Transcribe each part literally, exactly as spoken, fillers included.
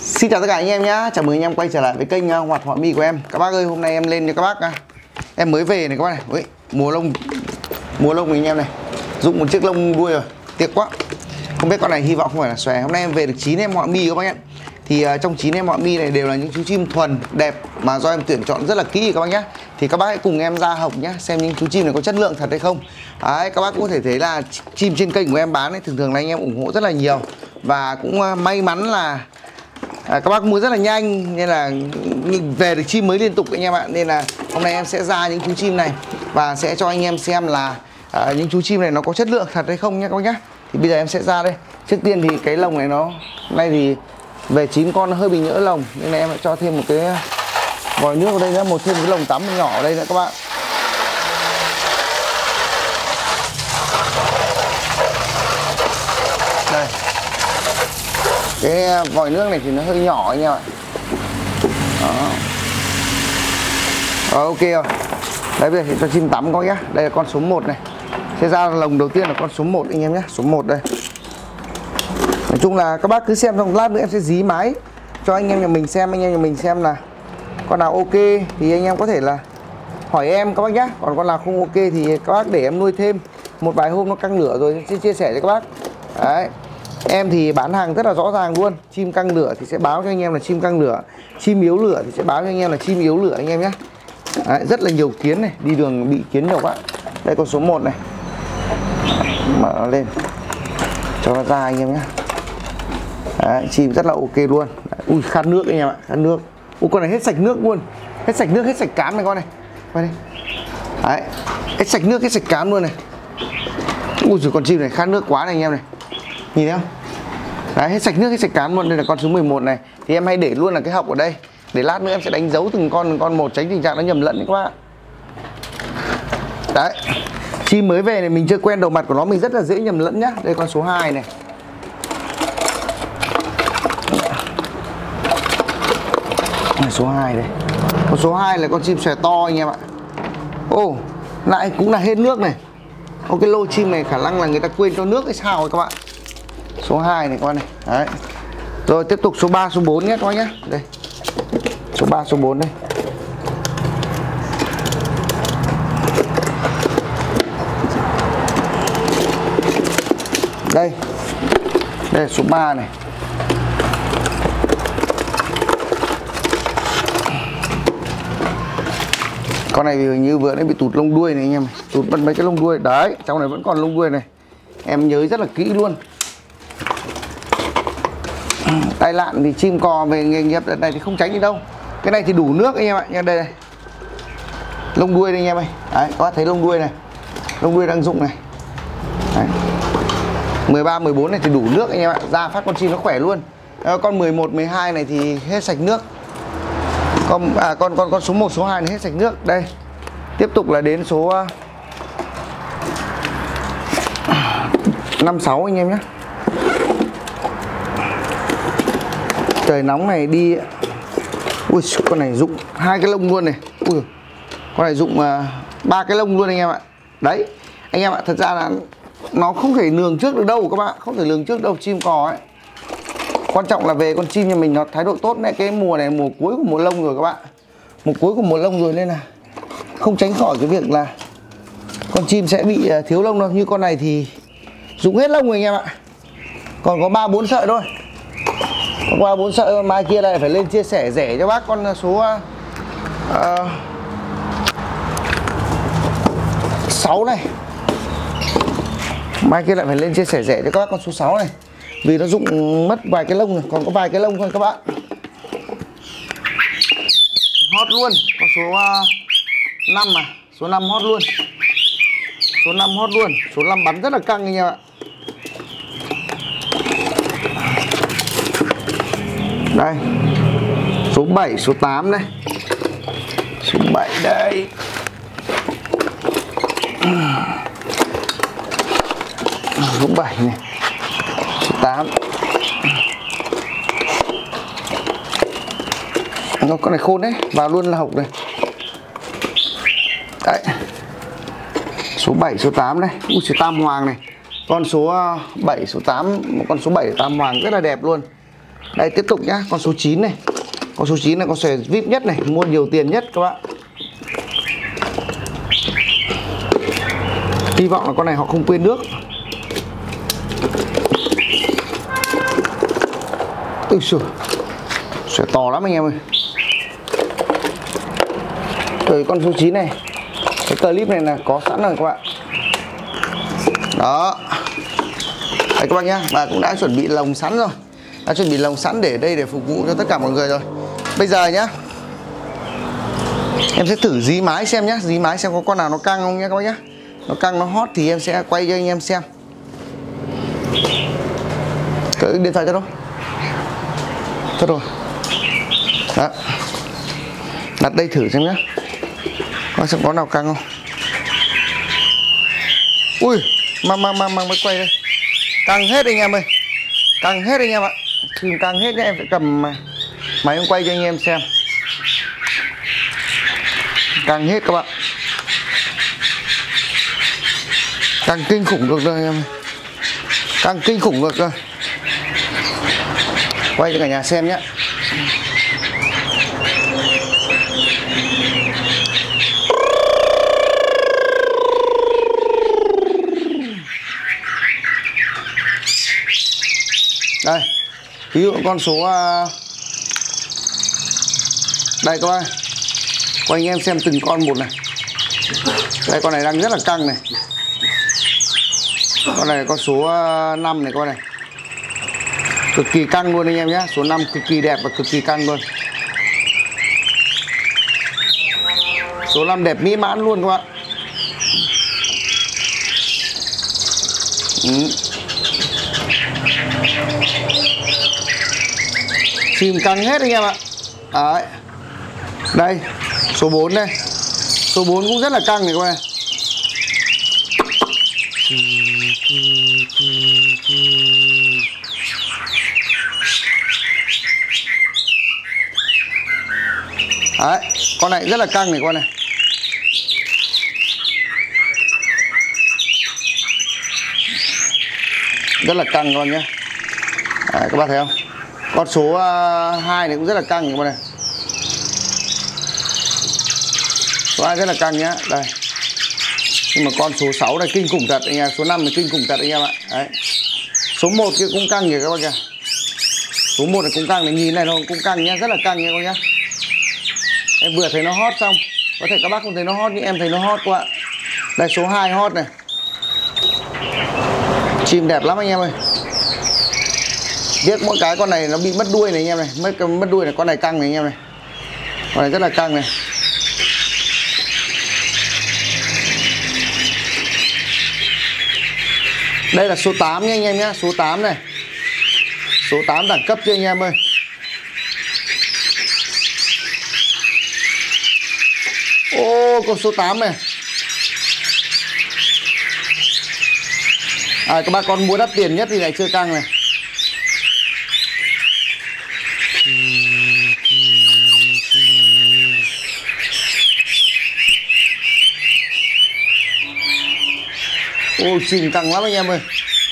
Xin chào tất cả anh em nhé, chào mừng anh em quay trở lại với kênh uh, Hoạt Họa Mi của em. Các bác ơi, hôm nay em lên cho các bác uh, em mới về này các bác này. Ui, mùa lông mùa lông của anh em này, dụng một chiếc lông đuôi rồi, tiếc quá. Không biết con này hy vọng không phải là xòe. Hôm nay em về được chín em họa mi các bác nhé. Thì uh, trong chín em họa mi này đều là những chú chim thuần đẹp mà do em tuyển chọn rất là kỹ các bác nhé. Thì các bác hãy cùng em ra học nhé, xem những chú chim này có chất lượng thật hay không. Đấy, các bác cũng có thể thấy là chim trên kênh của em bán ấy, thường thường là anh em ủng hộ rất là nhiều. Và cũng uh, may mắn là À, các bác mua rất là nhanh nên là về được chim mới liên tục anh em ạ. Nên là hôm nay em sẽ ra những chú chim này và sẽ cho anh em xem là à, những chú chim này nó có chất lượng thật hay không nhé các bác nhé. Thì bây giờ em sẽ ra đây. Trước tiên thì cái lồng này nó nay thì về chín con nó hơi bị nhỡ lồng nên là em sẽ cho thêm một cái vòi nước ở đây nữa, một thêm cái lồng tắm nhỏ ở đây nữa các bạn. Đây. Cái vòi nước này thì nó hơi nhỏ anh em ạ. Đó. Đó, ok rồi. Đấy, bây giờ thì cho chim tắm coi nhá. Đây là con số một này. Sẽ ra lồng đầu tiên là con số một anh em nhé. Số một đây. Nói chung là các bác cứ xem, xong lát nữa em sẽ dí máy cho anh em nhà mình xem, anh em nhà mình xem là con nào ok thì anh em có thể là hỏi em các bác nhé. Còn con nào không ok thì các bác để em nuôi thêm một vài hôm nó căng lửa rồi sẽ chia sẻ cho các bác. Đấy. Em thì bán hàng rất là rõ ràng luôn. Chim căng lửa thì sẽ báo cho anh em là chim căng lửa, chim yếu lửa thì sẽ báo cho anh em là chim yếu lửa anh em nhé. Đấy, rất là nhiều kiến này, đi đường bị kiến nhiều quá. Đây con số một này. Mở nó lên cho nó ra anh em nhé. Đấy, chim rất là ok luôn. Đấy, ui khát nước anh em ạ, khát nước. Ui con này hết sạch nước luôn. Hết sạch nước, hết sạch cám này con này. Quay đây. Đấy, hết sạch nước, hết sạch cám luôn này. Ui giời, con chim này khát nước quá này anh em này. Nhìn thấy không? Đấy, hết sạch nước, hết sạch cám luôn. Đây là con số mười một này. Thì em hay để luôn là cái học ở đây. Để lát nữa em sẽ đánh dấu từng con từng con một, tránh tình trạng nó nhầm lẫn đấy các bạn. Đấy. Chim mới về này mình chưa quen đầu mặt của nó, mình rất là dễ nhầm lẫn nhá. Đây con số hai này. Đây, số hai đây. Con số hai là con chim xòe to anh em ạ. Ô, lại cũng là hết nước này. Ô, cái lô chim này khả năng là người ta quên cho nước hay sao rồi các bạn. Số hai này các bạn này. Đấy. Rồi tiếp tục số ba, số bốn nhé các bác nhé. Đây. Số ba, số bốn đây. Đây. Đây là số ba này. Con này hình như vừa nãy bị tụt lông đuôi này anh em. Tụt mất mấy cái lông đuôi. Đấy, trong này vẫn còn lông đuôi này. Em nhớ rất là kỹ luôn. Tai nạn thì chim cò về nghề nghiệp đợt này thì không tránh đi đâu. Cái này thì đủ nước anh em ạ. Nha, đây này. Lông đuôi đây anh em ơi. Đấy, các bác thấy lông đuôi này. Lông đuôi đang rụng này. Đấy. mười ba, mười bốn này thì đủ nước anh em ạ. Ra phát con chim nó khỏe luôn. Con mười một, mười hai này thì hết sạch nước. Con à, con con con số một, số hai này hết sạch nước. Đây. Tiếp tục là đến số năm, sáu anh em nhé. Trời nóng này đi. Ui con này rụng hai cái lông luôn này. Ui con này rụng ba uh, cái lông luôn anh em ạ. Đấy anh em ạ, thật ra là nó không thể lường trước được đâu các bạn, không thể lường trước đâu chim cò ấy. Quan trọng là về con chim nhà mình nó thái độ tốt này. Cái mùa này mùa cuối của mùa lông rồi các bạn, mùa cuối của mùa lông rồi nên là không tránh khỏi cái việc là con chim sẽ bị uh, thiếu lông đâu. Như con này thì rụng hết lông rồi anh em ạ, còn có ba bốn sợi thôi. Qua bốn sợi, mai kia lại phải lên chia sẻ rẻ cho bác con số uh, sáu này. Mai kia lại phải lên chia sẻ rẻ cho các bác con số sáu này. Vì nó rụng mất vài cái lông rồi, còn có vài cái lông thôi các bạn. Hot luôn, con số uh, năm à, số năm hot luôn. Số năm hot luôn, số năm bắn rất là căng anh em ạ. Đây. Số bảy, số tám đây. Số bảy đây. Số bảy này. Số tám. Con này khôn đấy, vào luôn là hộc này. Đấy. Số bảy, số tám đây. Ui, số tam hoàng này. Con số bảy, số tám, một con số bảy tam hoàng rất là đẹp luôn. Đây tiếp tục nhá, con số chín này. Con số chín là con xòe vê i pê nhất này, mua nhiều tiền nhất các bạn. Hy vọng là con này họ không quên nước. Ui xùi, xòe to lắm anh em ơi. Rồi con số chín này, cái clip này là có sẵn rồi các bạn. Đó. Đây các bác nhá, và cũng đã chuẩn bị lồng sẵn rồi. Đã chuẩn bị lồng sẵn để đây để phục vụ cho tất cả mọi người rồi. Bây giờ nhá, em sẽ thử dí mái xem nhá, dí mái xem có con nào nó căng không nhá các bác nhá. Nó căng nó hot thì em sẽ quay cho anh em xem. Cái điện thoại cho đâu? Thôi rồi. Đó. Đặt đây thử xem nhá. Coi xem có nào căng không. Ui, mang mang mang mang mới quay đây. Căng hết anh em ơi. Căng hết anh em ạ. Chìm căng hết nhá, em sẽ cầm máy em quay cho anh em xem. Căng hết các bạn. Căng kinh khủng được rồi anh em. Căng kinh khủng được rồi. Quay cho cả nhà xem nhé. Đây, ví dụ con số đây các bạn, cho anh em xem từng con một này. Đây con này đang rất là căng này. Con này con số năm này con này. Cực kỳ căng luôn anh em nhé. Số năm cực kỳ đẹp và cực kỳ căng luôn. Số năm đẹp mỹ mãn luôn các bạn. Ừ. Chìm căng hết anh em ạ. Đấy. Đây, số bốn đây. Số bốn cũng rất là căng này các bạn. Đấy, con này rất là căng này con này. Rất là căng con nhé. Đấy, các bạn thấy không? Con số uh, hai này cũng rất là căng này con này. Số hai rất là căng nhá. Đây. Nhưng mà con số sáu này kinh khủng thật anh em, số năm này kinh khủng thật anh em ạ. Đấy. Số một kia cũng căng kìa các bạn kìa. Số một này cũng căng này, nhìn này nó cũng căng nhá, rất là căng nha các nhá. Em vừa thấy nó hot xong, có thể các bác không thấy nó hot nhưng em thấy nó hot quá. Đây số hai hot này. Chìm đẹp lắm anh em ơi. Tiếc mỗi cái con này nó bị mất đuôi này anh em này, mất mất đuôi này, con này căng này anh em này. Con này rất là căng này. Đây là số tám nha anh em nhé, số tám này. Số tám đẳng cấp cho anh em ơi. Ô, con số tám này. À, các bác con mua đắt tiền nhất thì này chưa căng này. Ôi, chìm căng lắm anh em ơi.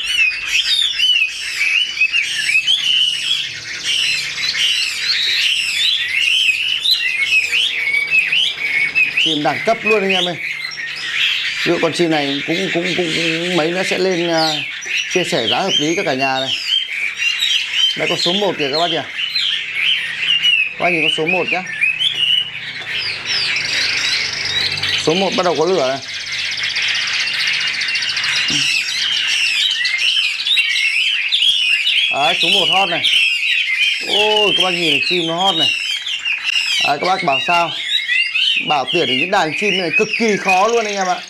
Chìm đẳng cấp luôn anh em ơi. Ví dụ con chim này cũng cũng cũng, cũng mấy nó sẽ lên uh, chia sẻ giá hợp lý cho cả nhà này. Đây con số một kìa các bác kìa. Các bác nhìn con số một nhá. Số một bắt đầu có lửa này. Đấy, số một hot này. Ôi các bác nhìn này, chim nó hot này. Đấy, các bác bảo sao? Bảo tuyển được những đàn chim này cực kỳ khó luôn anh em ạ.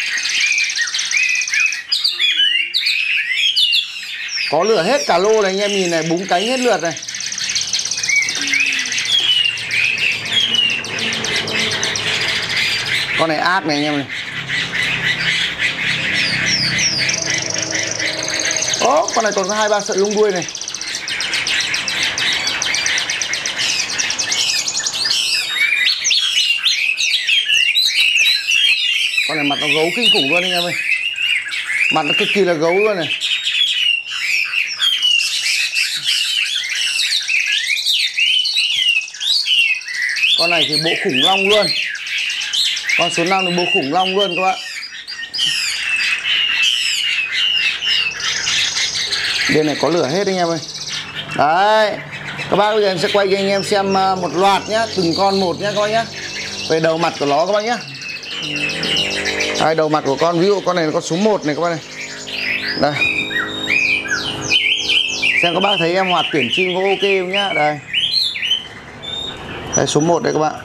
Có lửa hết cả lô này anh em nhìn này, búng cánh hết lượt này. Con này ác này anh em này. Ố, con này còn có hai ba sợi lông đuôi này. Con này mặt nó gấu kinh khủng luôn anh em ơi. Mặt nó cực kỳ là gấu luôn này. Con này thì bộ khủng long luôn. Con số năm là bộ khủng long luôn các bạn. Bên này có lửa hết anh em ơi. Đấy. Các bác bây giờ em sẽ quay cho anh em xem một loạt nhá, từng con một nhá các bác nhá. Về đầu mặt của nó các bác nhá. Đây, đầu mặt của con, ví dụ con này là con số một này các bác này. Đây. Xem các bác thấy em hoạt tuyển chim có ok không nhá. Đây. Đây số một đây các bạn.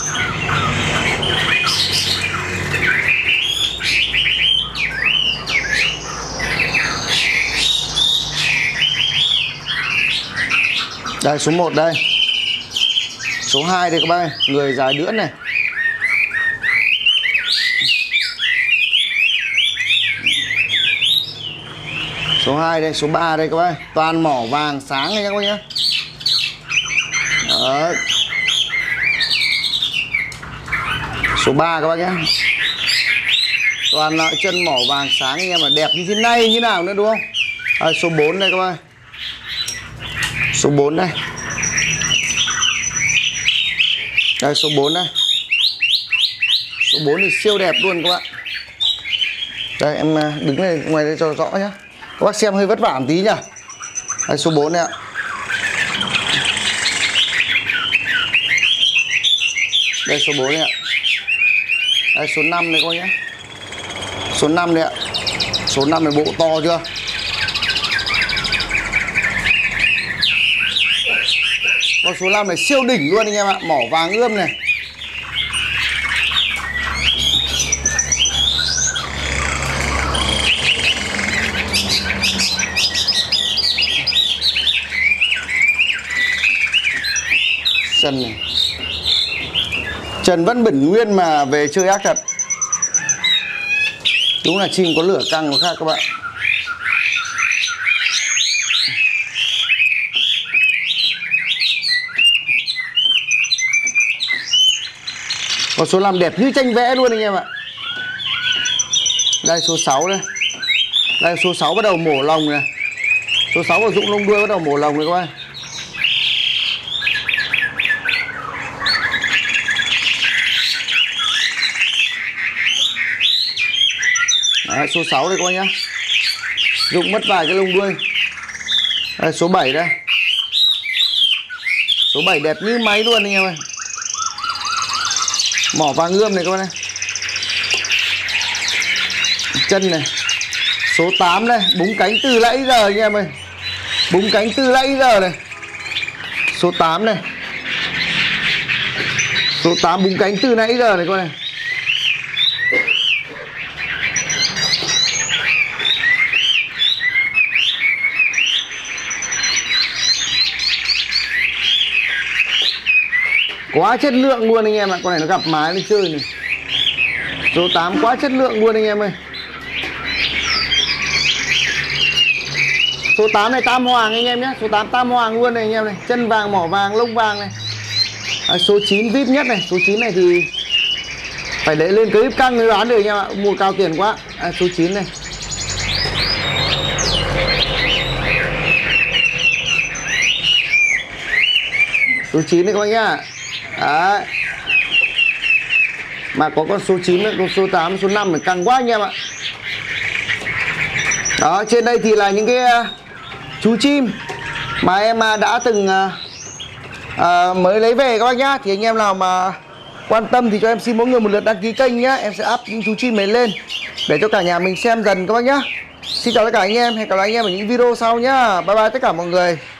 Đây số một đây. Số hai đây các bác ơi, người dài đưỡn này. Số hai đây, số ba đây các bác ơi, toàn mỏ vàng sáng này nha các bác nhé. Đấy. Số ba các bác nhé. Toàn là chân mỏ vàng sáng anh em mà đẹp như thế này như nào nữa đúng không? À, số bốn đây các bác ơi. Số bốn đây. Đây số bốn đây. Số bốn thì siêu đẹp luôn các bạn. Đây em đứng này ngoài đây cho rõ nhá. Các bác xem hơi vất vả một tí nhá. Đây số bốn này ạ. Đây số bốn này ạ. Đây số năm này các bác nhé. Số năm này ạ. Số năm này bộ to chưa? Con số năm này siêu đỉnh luôn anh em ạ, mỏ vàng ươm này. Chân này. Trần vẫn bẩn nguyên mà về chơi ác thật. Đúng là chim có lửa căng có khác các bạn. Con số năm đẹp như tranh vẽ luôn anh em ạ. Đây số sáu đây. Đây số sáu bắt đầu mổ lồng này. Số sáu vào rụng lông đuôi bắt đầu mổ lồng này các bạn. Đấy, số sáu đây các bạn nhá. Rụng mất vài cái lông đuôi. Đây số bảy đây. Số bảy đẹp như máy luôn anh em ơi. Mỏ vàng ươm này các bạn này. Chân này. Số tám đây, búng cánh từ nãy giờ anh em ơi. Búng cánh từ nãy giờ này. Số tám này. Số tám búng cánh từ nãy giờ này các bạn này. Quá chất lượng luôn anh em ạ. Con này nó gặp mái lên chơi này. Số tám quá chất lượng luôn anh em ơi. Số tám này tam hoàng anh em nhé. Số tám tam hoàng luôn này anh em này. Chân vàng, mỏ vàng, lông vàng này. À, số chín vip nhất này. Số chín này thì phải để lên clip căng mới bán được anh em ạ. Mua cao tiền quá. À, số chín này. Số chín này các bạn nhá. Đấy. Mà có con số chín nữa, con số tám, số năm phải căng quá anh em ạ. Đó, trên đây thì là những cái uh, chú chim mà em uh, đã từng uh, uh, mới lấy về các bác nhá. Thì anh em nào mà quan tâm thì cho em xin mỗi người một lượt đăng ký kênh nhá. Em sẽ up những chú chim này lên để cho cả nhà mình xem dần các bác nhá. Xin chào tất cả anh em, hẹn gặp lại anh em ở những video sau nhá. Bye bye tất cả mọi người.